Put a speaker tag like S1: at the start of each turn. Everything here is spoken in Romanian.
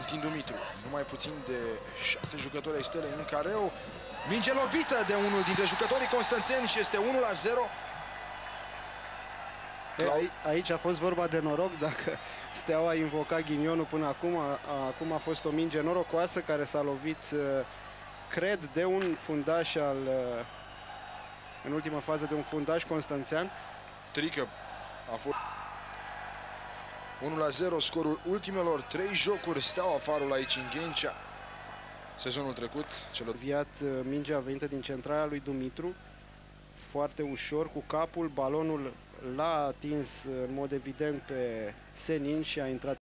S1: Valentin Dumitru. Numai puțin de 6 jucători ai Stelei în careu. Minge lovită de unul dintre jucătorii constanțeni și este 1-0.
S2: Aici a fost vorba de noroc. Dacă Steaua a invocat ghinionul până acum, acum a fost o minge norocoasă care s-a lovit, cred, de un fundaș în ultima fază, de un fundaș constanțean.
S1: Trică a fost 1-0, scorul ultimelor 3 jocuri Steaua Farul aici în Ghencea. Sezonul trecut,
S2: mingea venită din centrala lui Dumitru, foarte ușor, cu capul, balonul l-a atins în mod evident pe Senin și a intrat